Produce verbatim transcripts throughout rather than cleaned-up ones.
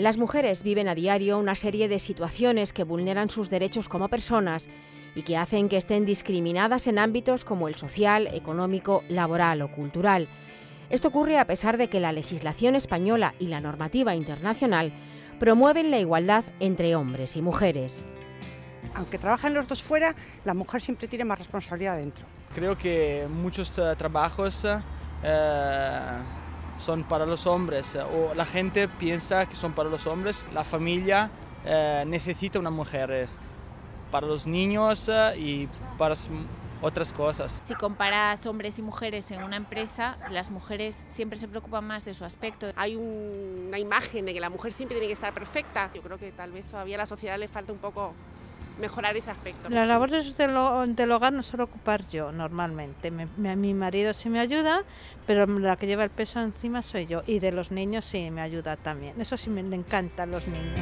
Las mujeres viven a diario una serie de situaciones que vulneran sus derechos como personas y que hacen que estén discriminadas en ámbitos como el social, económico, laboral o cultural. Esto ocurre a pesar de que la legislación española y la normativa internacional promueven la igualdad entre hombres y mujeres. Aunque trabajen los dos fuera, la mujer siempre tiene más responsabilidad dentro. Creo que muchos uh, trabajos uh, son para los hombres, o la gente piensa que son para los hombres. La familia uh, necesita una mujer para los niños uh, y para otras cosas. Si comparas hombres y mujeres en una empresa, las mujeres siempre se preocupan más de su aspecto. Hay un, una imagen de que la mujer siempre tiene que estar perfecta. Yo creo que tal vez todavía a la sociedad le falta un poco mejorar ese aspecto. Las labores del, del hogar no suelo ocupar yo normalmente. Me, me, mi marido sí me ayuda, pero la que lleva el peso encima soy yo. Y de los niños sí me ayuda también. Eso sí me, me encantan los niños.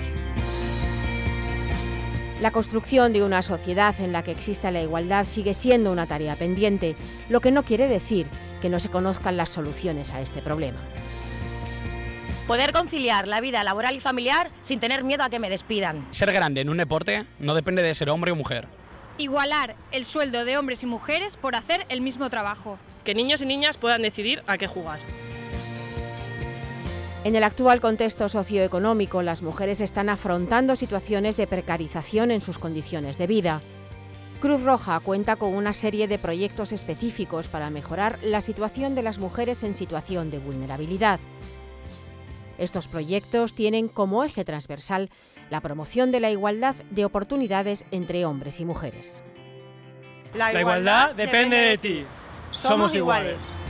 La construcción de una sociedad en la que exista la igualdad sigue siendo una tarea pendiente, lo que no quiere decir que no se conozcan las soluciones a este problema. Poder conciliar la vida laboral y familiar sin tener miedo a que me despidan. Ser grande en un deporte no depende de ser hombre o mujer. Igualar el sueldo de hombres y mujeres por hacer el mismo trabajo. Que niños y niñas puedan decidir a qué jugar. En el actual contexto socioeconómico, las mujeres están afrontando situaciones de precarización en sus condiciones de vida. Cruz Roja cuenta con una serie de proyectos específicos para mejorar la situación de las mujeres en situación de vulnerabilidad. Estos proyectos tienen como eje transversal la promoción de la igualdad de oportunidades entre hombres y mujeres. La igualdad depende de ti. Somos iguales.